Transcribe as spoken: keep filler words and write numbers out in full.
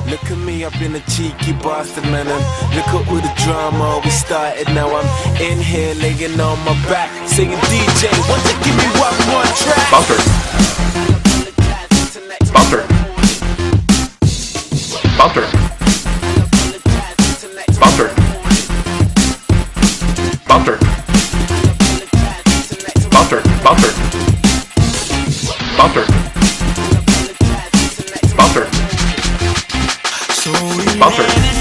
Look at me, I've been a cheeky bastard, man, and look at all the drama we started. Now I'm in here laying on my back, singing D J, won't you give me one more track? Bouncer. Bouncer. Bouncer. Bouncer. Bouncer. Bouncer. Bouncer. Bouncer. Bouncer. Bouncer.